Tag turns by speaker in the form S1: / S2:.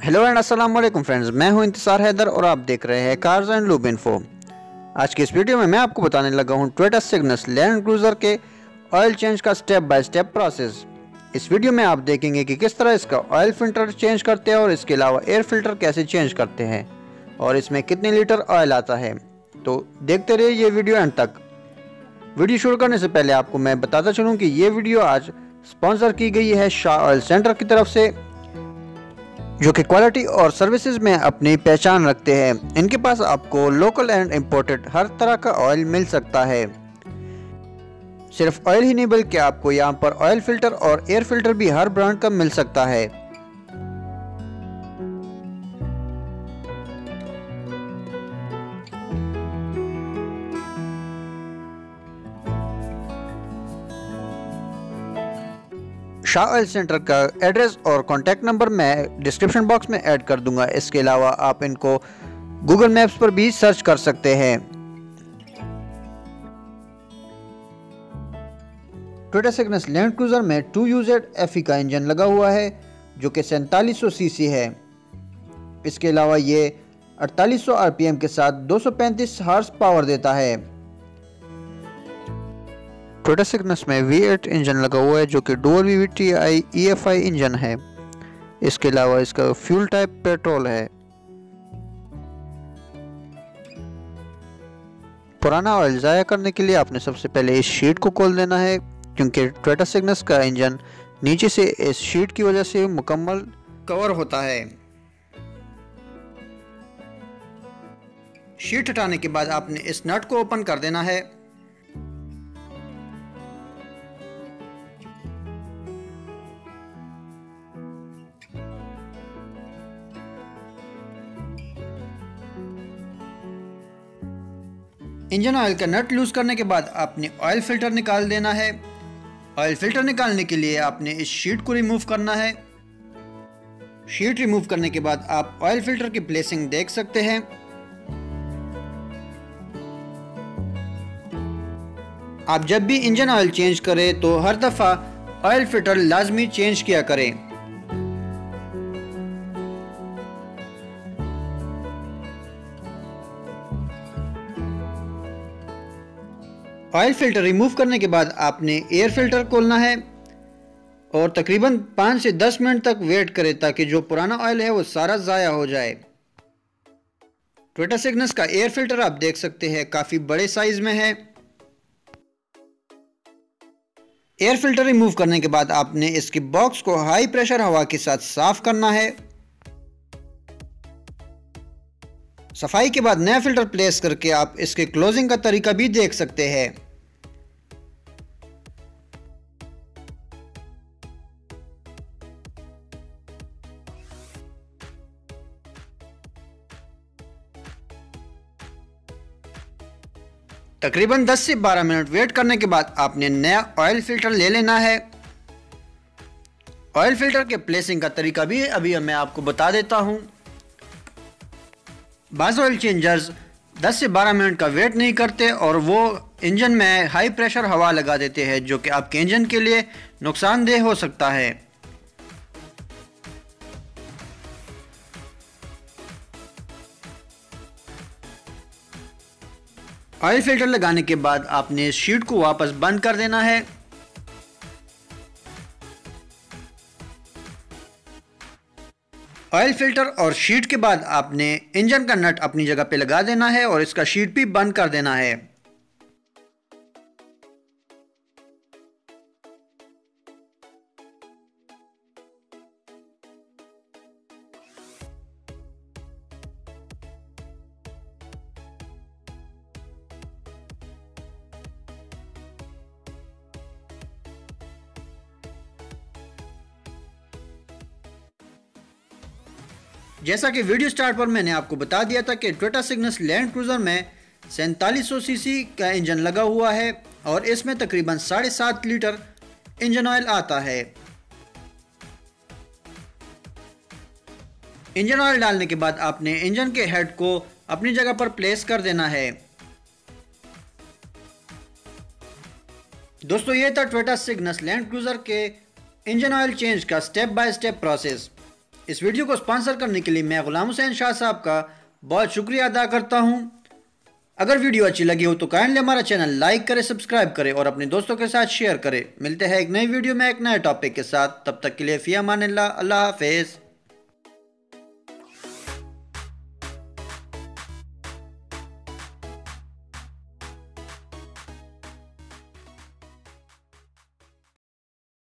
S1: Hello and अस्सलाम वालेकुम friends, मैं हूं इंतजार हैदर और आप देख रहे हैं कार्स एंड लूब इन्फो। आज की इस वीडियो में मैं आपको बताने लगा हूं टोयोटा सिग्नस लैंड क्रूजर के ऑयल चेंज का स्टेप बाय स्टेप प्रोसेस। इस वीडियो में आप देखेंगे कि किस तरह इसका ऑयल फिल्टर चेंज करते हैं और इसके अलावा एयर फिल्टर कैसे चेंज करते हैं और इसमें कितने लीटर ऑयल आता है। तो देखते रहिए ये वीडियो एंड तक। वीडियो शुरू करने से पहले आपको मैं बताता चलूँ कि ये वीडियो आज स्पॉन्सर की गई है शाह ऑयल सेंटर की तरफ से, जो कि क्वालिटी और सर्विसेज में अपनी पहचान रखते हैं। इनके पास आपको लोकल एंड इंपोर्टेड हर तरह का ऑयल मिल सकता है। सिर्फ ऑयल ही नहीं बल्कि आपको यहाँ पर ऑयल फिल्टर और एयर फिल्टर भी हर ब्रांड का मिल सकता है। शाह ऑयल सेंटर का एड्रेस और कॉन्टैक्ट नंबर मैं डिस्क्रिप्शन बॉक्स में ऐड कर दूंगा। इसके अलावा आप इनको गूगल मैप्स पर भी सर्च कर सकते हैं। टोयोटा सिग्नस लैंड क्रूजर में 2UZ FE का इंजन लगा हुआ है जो कि 4700 सीसी है। इसके अलावा ये 4800 RPM के साथ 235 हॉर्स पावर देता है। टोयोटा सिग्नस में V8 इंजन लगा हुआ है जो कि डुअल VVTi EFI इंजन है। इसके अलावा इसका फ्यूल टाइप पेट्रोल है। पुराना ऑयल ज़ाया करने के लिए आपने सबसे पहले इस शीट को खोल देना है, क्योंकि टोयोटा सिग्नस का इंजन नीचे से इस शीट की वजह से मुकम्मल कवर होता है। शीट हटाने के बाद आपने इस नट को ओपन कर देना है। इंजन ऑयल का नट लूज करने के बाद आपने ऑयल फिल्टर निकाल देना है। ऑयल फिल्टर निकालने के लिए आपने इस शीट को रिमूव करना है। शीट रिमूव करने के बाद आप ऑयल फिल्टर की प्लेसिंग देख सकते हैं। आप जब भी इंजन ऑयल चेंज करें तो हर दफा ऑयल फिल्टर लाजमी चेंज किया करें। ऑयल फिल्टर रिमूव करने के बाद आपने एयर फिल्टर खोलना है और तकरीबन 5 से 10 मिनट तक वेट करें ताकि जो पुराना ऑयल है वो सारा ज़ाया हो जाए। टोयोटा सिग्नस का एयर फिल्टर आप देख सकते हैं काफ़ी बड़े साइज में है। एयर फिल्टर रिमूव करने के बाद आपने इसकी बॉक्स को हाई प्रेशर हवा के साथ साफ करना है। सफाई के बाद नया फिल्टर प्लेस करके आप इसके क्लोजिंग का तरीका भी देख सकते हैं। तकरीबन 10 से 12 मिनट वेट करने के बाद आपने नया ऑयल फिल्टर ले लेना है। ऑयल फिल्टर के प्लेसिंग का तरीका भी अभी मैं आपको बता देता हूं। बाज़ ऑयल चेंजर्स 10 से 12 मिनट का वेट नहीं करते और वो इंजन में हाई प्रेशर हवा लगा देते हैं, जो कि आपके इंजन के लिए नुकसानदेह हो सकता है। ऑयल फिल्टर लगाने के बाद आपने इस शीट को वापस बंद कर देना है। ऑयल फिल्टर और शीट के बाद आपने इंजन का नट अपनी जगह पे लगा देना है और इसका शीट भी बंद कर देना है। जैसा कि वीडियो स्टार्ट पर मैंने आपको बता दिया था कि टोयोटा सिग्नस लैंड क्रूजर में 4700 सीसी का इंजन लगा हुआ है और इसमें तकरीबन 7.5 लीटर इंजन ऑयल आता है। इंजन ऑयल डालने के बाद आपने इंजन के हेड को अपनी जगह पर प्लेस कर देना है। दोस्तों ये था टोयोटा सिग्नस लैंड क्रूजर के इंजन ऑयल चेंज का स्टेप बाय स्टेप प्रोसेस। इस वीडियो को स्पॉन्सर करने के लिए मैं गुलाम हुसैन शाह साहब का बहुत शुक्रिया अदा करता हूं। अगर वीडियो अच्छी लगी हो तो काइंडली हमारा चैनल लाइक करें, सब्सक्राइब करें और अपने दोस्तों के साथ शेयर करें। मिलते हैं एक नई वीडियो में एक नए टॉपिक के साथ। तब तक के लिए फ़ी अमानिल्लाह, अल्लाह हाफिज़।